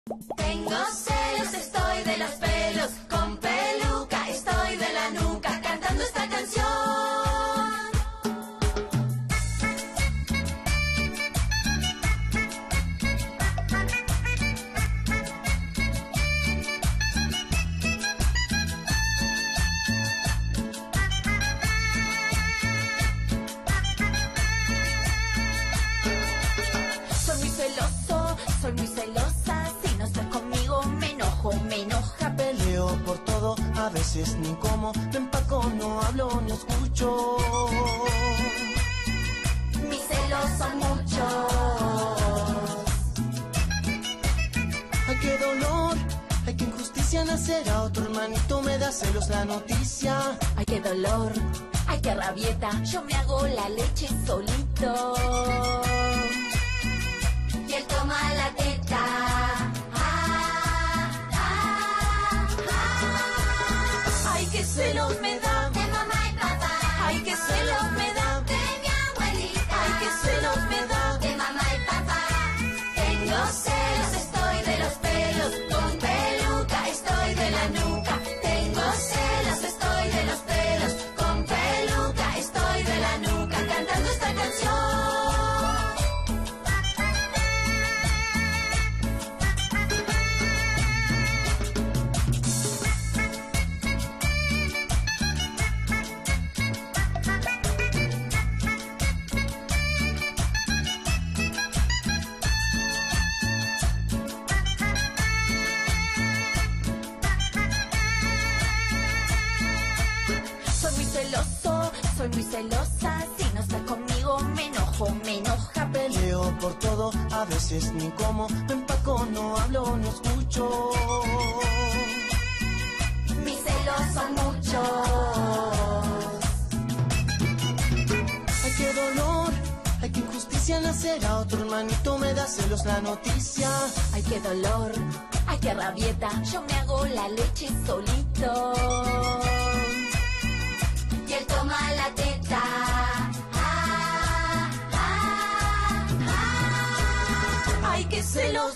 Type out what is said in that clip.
Tengo celos, estoy de los pelos, con peluca, estoy de la nuca, cantando esta canción. Soy muy celosa, si no estás conmigo me enojo, me enoja. Peleo por todo, a veces ni como, me empaco, no hablo ni escucho. Mis celos son muchos. Ay, qué dolor, ay, qué injusticia, nacer a otro hermanito me da celos la noticia. Ay, qué dolor, ay, qué rabieta, yo me hago la leche solito. Y él toma la teta. Ay, qué celos me da de mamá y papá. Ay, qué celos me da de mi abuelita. Ay, qué celos me da de mamá y papá. Tengo celos, estoy de los pelos, con peluca, estoy de la nuca. Tengo celos, estoy de los pelos, con peluca, estoy de la nuca, cantando esta canción. Soy muy celosa, si no estás conmigo me enojo, me enoja. Peleo por todo, a veces ni como, me empaco, no hablo ni escucho. Mis celos son muchos. Ay, qué dolor, ay, qué injusticia, nacer a otro hermanito me da celos la noticia. Ay, qué dolor, ay, qué rabieta, yo me hago la leche solito. Y él toma la teta. Ay, qué celos